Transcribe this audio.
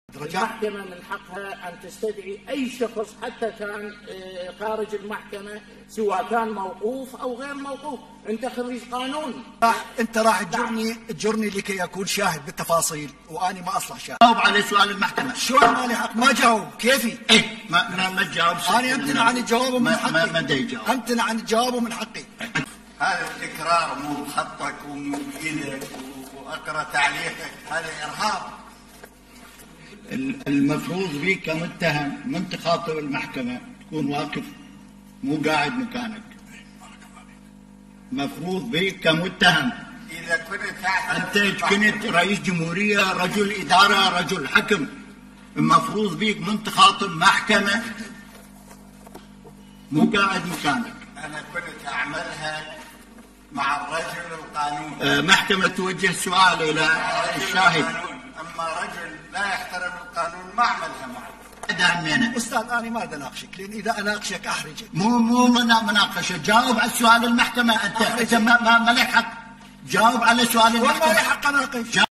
المحكمة من حقها أن تستدعي أي شخص حتى كان خارج المحكمة، سواء كان موقوف أو غير موقوف. أنت خريج قانون. أنت راح تجرني لكي أكون شاهد بالتفاصيل، وأنا ما أصلح شاهد. جاوب على سؤال المحكمة. شو ما لي حق ما جاوب؟ كيفي؟ إيه ما تجاوب. أنا أمتنع عن الجواب من حقي. ما يجاوب. أمتنع عن الجواب من حقي. هذا التكرار مو بخطك ومو بإيدك وأقرأ تعليقك، هذا إرهاب. المفروض بيك كمتهم من تخاطب المحكمة تكون واقف مو قاعد مكانك. مفروض بيك كمتهم إذا أنت كنت رئيس جمهورية، رجل إدارة، رجل حكم، المفروض بيك من تخاطب محكمة مو قاعد مكانك. أنا كنت أعملها مع الرجل القانوني. محكمة توجه سؤال إلى الشاهد. أما رجل لا يحترم القانون ما أعملها معه. أستاذ أنا ما أناقشك، لأن إذا أناقشك أحرجك. مو مناقشة. جاوب على سؤال المحكمة. أنت ما لك حق. جاوب على سؤال المحكمة. والله لي حق أناقش.